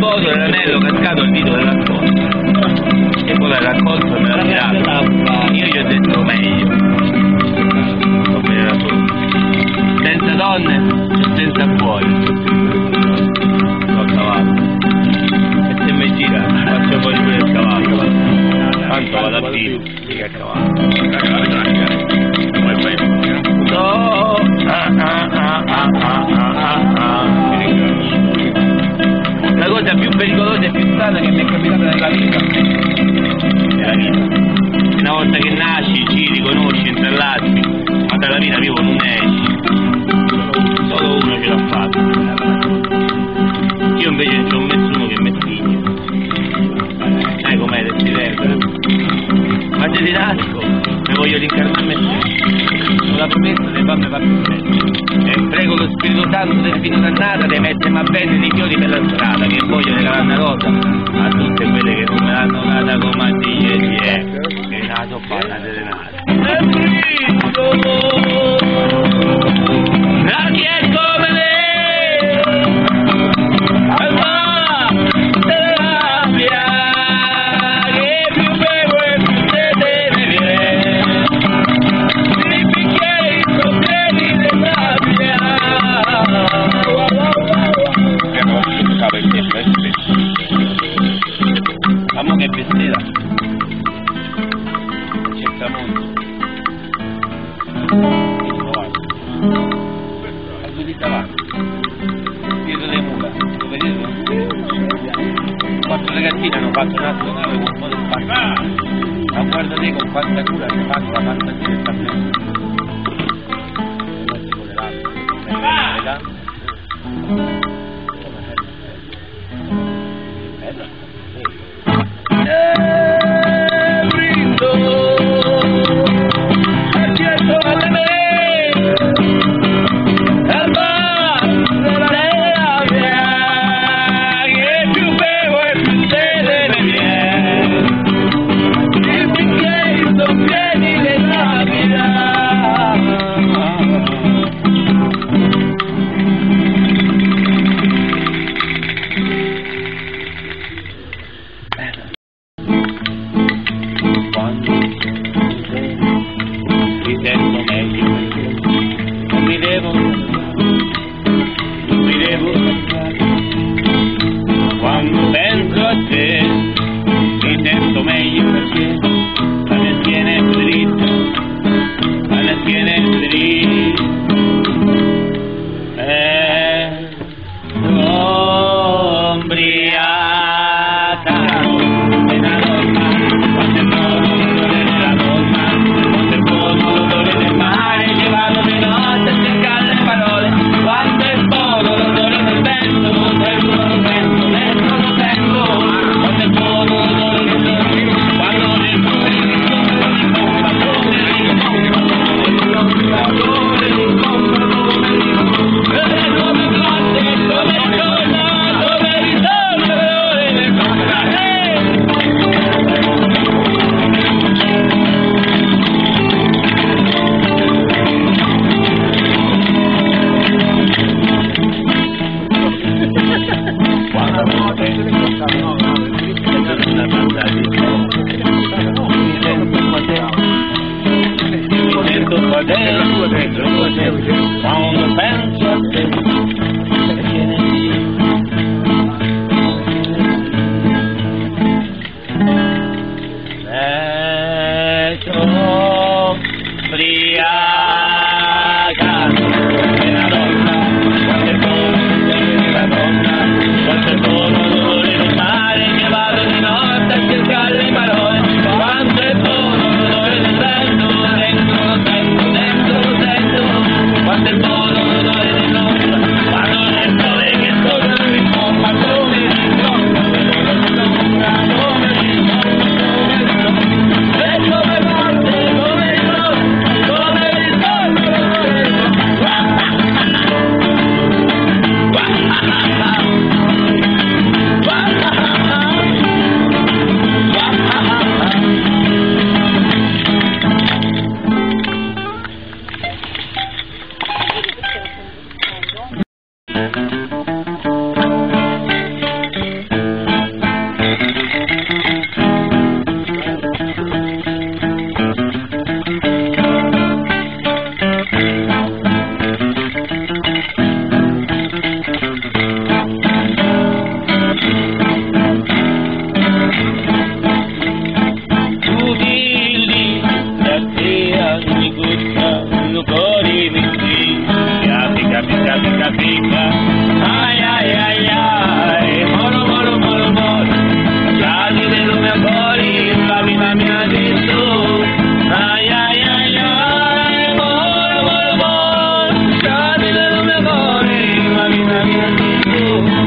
foto dell'anello cascato al dito della sposa. E poi l'ha raccolto e me l'ha tirato. Io gli ho detto meglio. Va bene da solo. Senza donne e senza cuore. L'ho cavato. E se mi gira faccio fuori pure il cavallo. Tanto vado a Pino, mica il cavallo. No. La cosa più pericolosa e più strana che mi è capitata nella vita è la vita. Una volta che nasci, giri, conosci, intrallazzi, ma dalla vita vivo non ne esci. Solo uno ce l'ha fatto. Io invece non ci ho messo uno che mi spigna. Sai com'è, ti diverto? Ma se ti nasco, mi voglio rincarnare me stesso. Con la promessa di farmi far più bene. E prego lo Spirito Santo del Pino Dannata di mettermi a bene dei fiori per la strada, che voglio regalare una rosa a tutte quelle che non me l'hanno data come a dire che è nato a fare una serenata. La chi è come lei, alma della mia, che più bevo e più sete ne viene, i bicchieri sono pieni di sabbia. Amo che vestita c'è il tramonto a due di davanti dietro le mura, lo vedete? Quattro ragazzine hanno fatto un altro nave con un po' di spazio, ma guarda te con quanta cura che fanno la fantasia del tabletto. Quando penso a te mi sento meglio perché la mia schiena è dritta, la mia schiena è dritta, ombriata e la donna, quando è buono l'odore della donna, quando è buono l'odore del mare, che vado di notte a cercare le parole. pica pica. Ay, ay, ay, ay, moro, moro, moro, moro. Ya diré lo mejor y la vida me ha dicho. Ay, ay, ay, ay, moro, moro, moro. Ya diré lo mejor y la vida me ha dicho.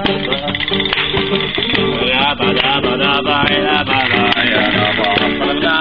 Ba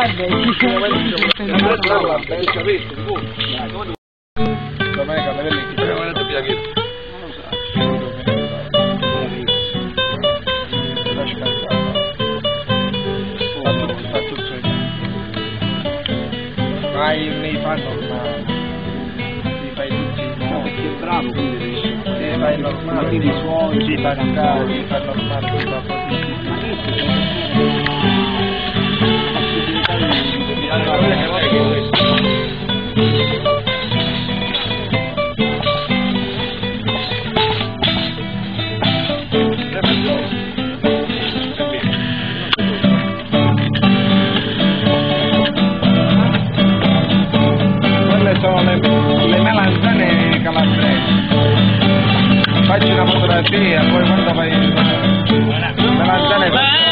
nei fan normali, si fai tutti perché è bravo, quindi se fai normale, quindi i suoni, si fa cantare, si fa normale, si fa sono le melanzane calabresi. Facci una fotografia, poi quando vai in melanzane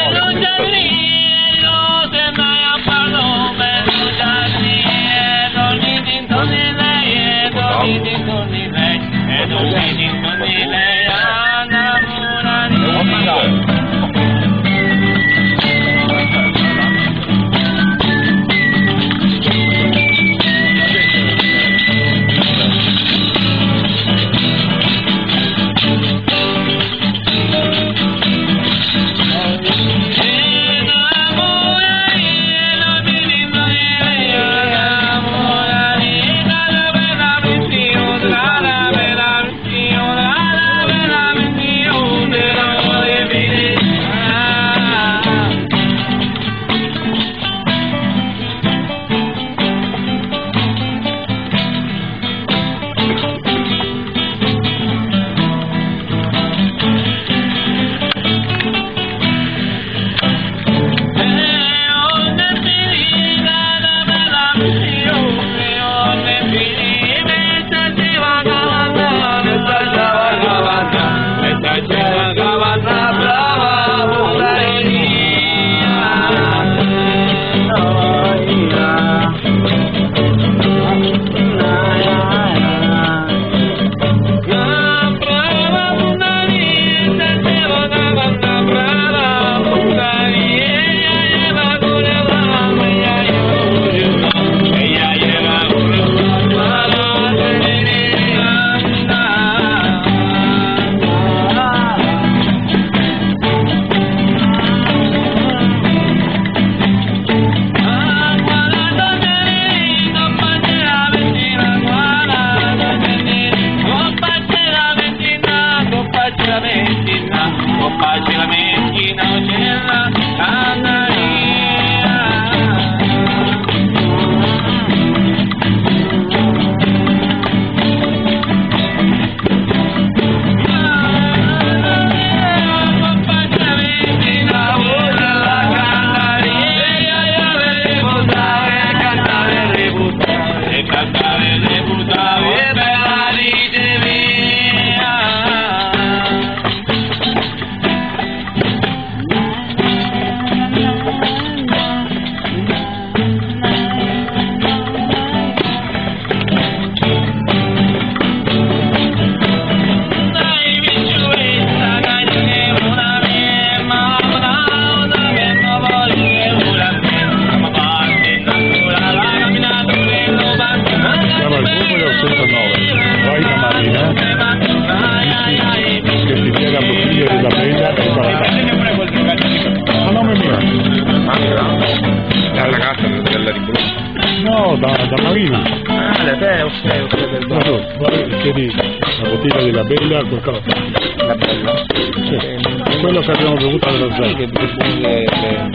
No, da Marina. Ah, da te, ok. No, chiedi la bottiglia della Bella, quel caffè. La Bella? Sì, quello che abbiamo bevuto dalla Zara. Che bungo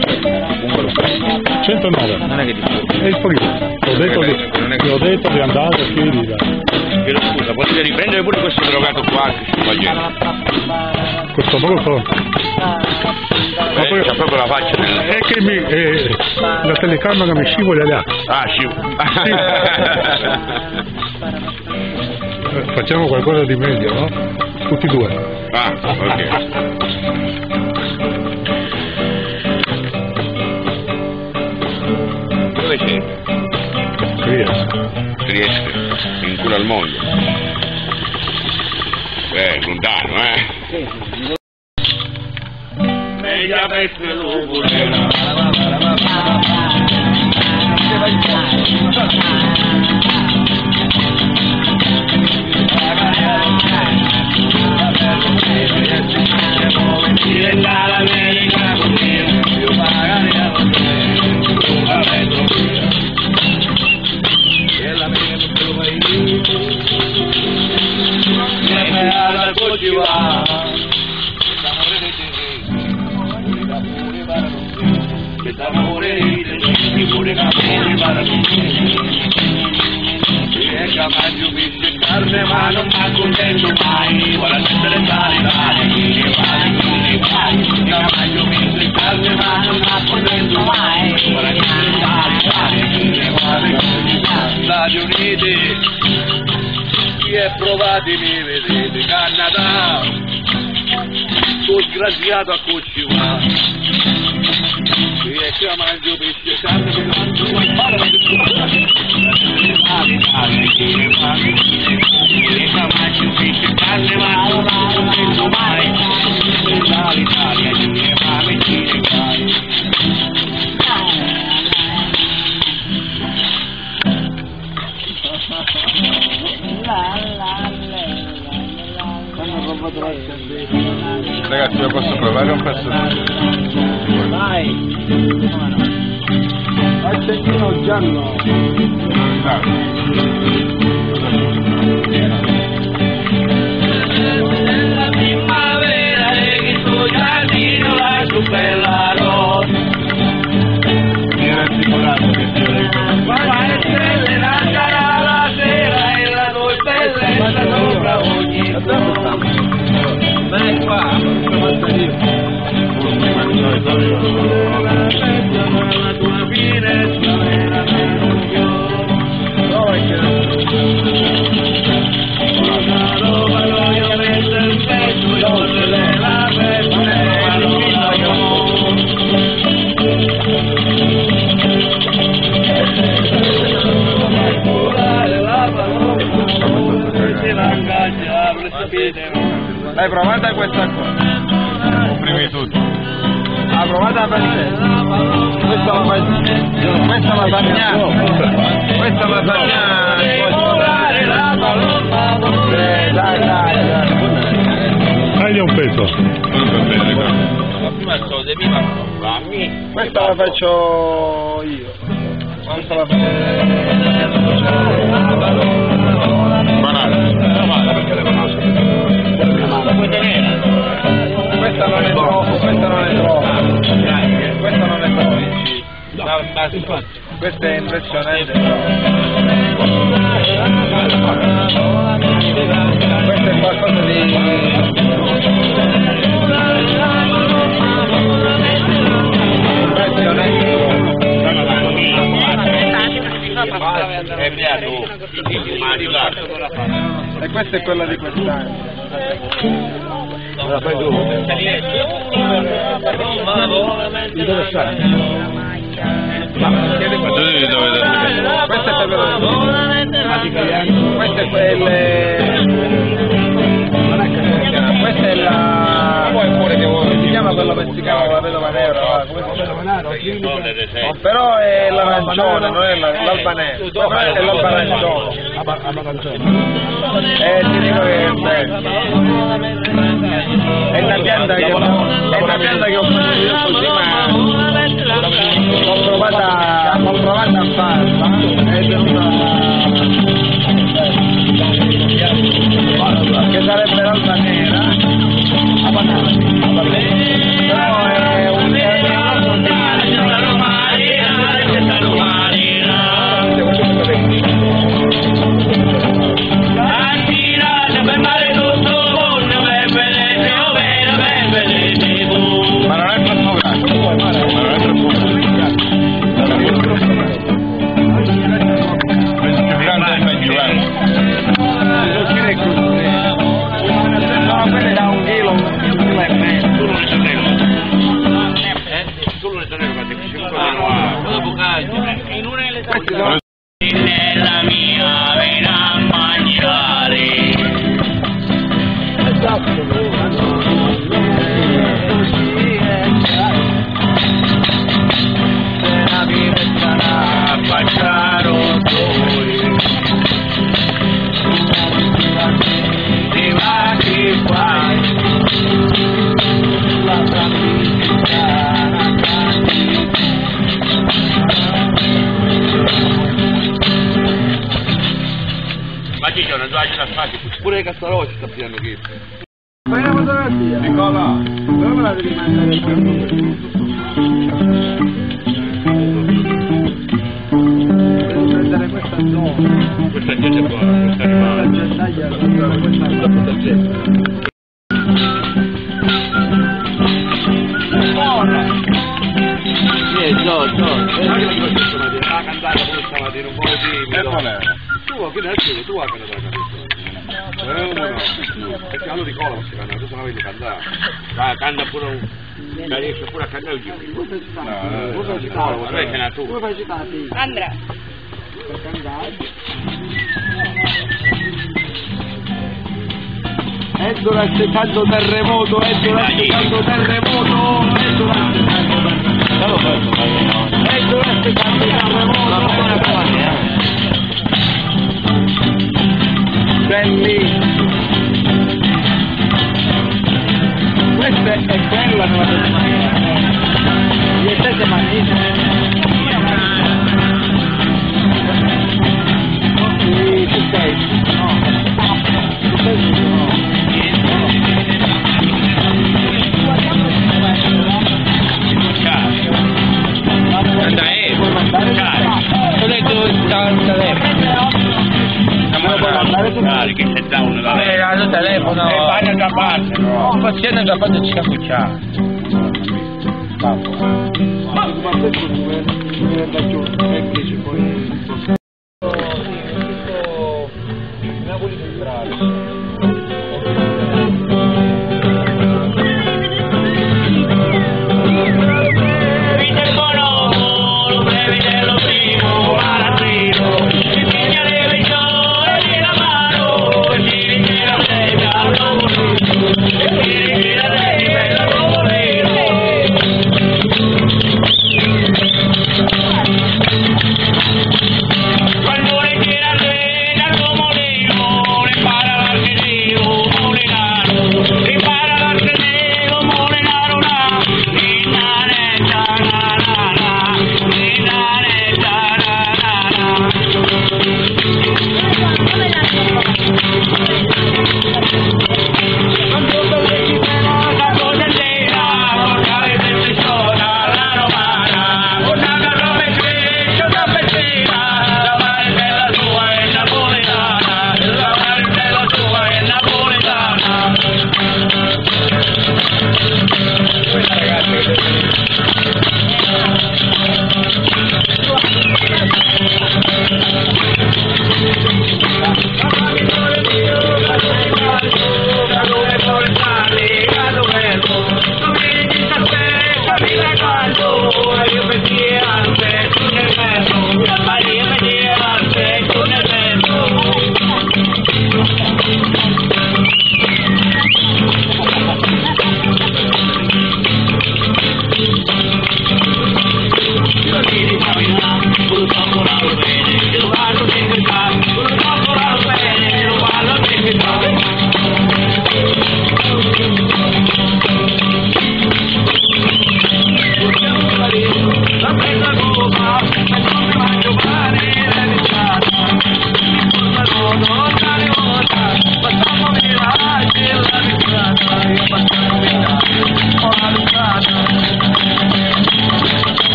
109. non è che ti È il primo. Ti ho detto di andare a chiedi là. Chiedo scusa, potete riprendere pure questo drogato qua che sto facendo? Questo brutto? Ma poi c'ha proprio la faccia nella... È che la telecamera mi scivola là. Ah, scivola. Facciamo qualcosa di meglio, no? Tutti e due. Ah, ok. Dove sei? Trieste, in culo al mondo. Lontano, Meglio avesse l'ugulera. Ma non mi accontento mai, vuole essere tale, cavallo mi carne, ma non mi accontento mai, vuole essere tale, Stati Uniti, chi è provati mi vedete, Canada, tu sgraziato a cucci qua, chi è che mangio pesce, carne, mi mangio Ragazzi, io posso provare un pezzo di... Vai! Accendino giallo! Nella primavera il tuo giardino la tua bella rosa. Mi era assicurato che ti ho detto. Ma le stelle nascerà la sera e la tua bellezza sopra ogni cosa. Vai qua! La tua finestra era Dai, provate questa qua. Prima di tutto. Ah, provate per te. Questa è la lasagna. Questa è la lasagna. Taglia un pezzo. Ma prima sono dei miei, ma Questa la faccio io. Questa la faccio Banale. perché le conosco. La puoi tenere? Questa non è troppo, questa non è troppo. Questa non è troppo. Questa è impressionante. Questo è qualcosa e questa è quella di quest'anno. La fai tu? Di dove stai? Questa è quella questa è questa è la si chiama quella messicana, la vedova nera, però è l'arancione, non è l'albanese, però è l'albarancione. Ti dico che è bello. È una pianta che ho preso io così, ma l'ho provata a farla che sarebbe l'alba nera, però è un quelle da 1 chilo pure Castarò ci sta pigliando chi. Fai una fotografia. Nicola. Dove me la devi mandare? Devo prendere questa zona. Questa gente è buona, questa La rimane. gentaglia, questa gente. Ma che la faccio stamattina? La cantata come stamattina, un po' E qual timido. era? Tu, che ne hai tu hai cantato la canzone? Perché allora Nicola non si canta, tu non avevi cantato. Canta pure un... riesce pure a cantare un giro. Come fai citati? Andrea. Per cantare. Edola aspettando terremoto, Edola aspettando terremoto, Edola aspettando terremoto. Edola aspettando terremoto. Belli. Questa è quella nuova settimana. Gli siete magnifici. Sì, tu sei. No. Tu sei no. Che c'è da uno da lei. Il telefono. Vai da parte, no. Facendo già quando ci capucciamo. Ma questo non è ragione, perché ci poi